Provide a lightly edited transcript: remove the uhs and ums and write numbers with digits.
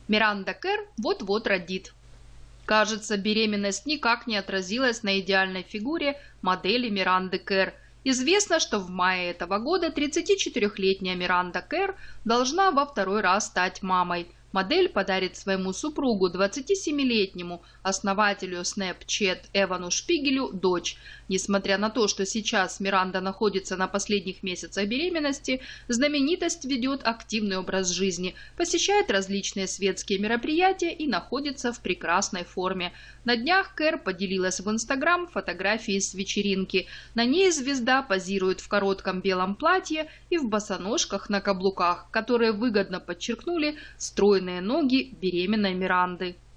Миранда Кэр вот-вот родит. Кажется, беременность никак не отразилась на идеальной фигуре модели Миранды Кэр. Известно, что в мае этого года 34-летняя Миранда Кэр должна во второй раз стать мамой. Модель подарит своему супругу, 27-летнему основателю Snapchat Эвану Шпигелю, дочь. Несмотря на то, что сейчас Миранда находится на последних месяцах беременности, знаменитость ведет активный образ жизни, посещает различные светские мероприятия и находится в прекрасной форме. На днях Кэр поделилась в Инстаграм фотографией с вечеринки. На ней звезда позирует в коротком белом платье и в босоножках на каблуках, которые выгодно подчеркнули стройные ноги беременной Миранды.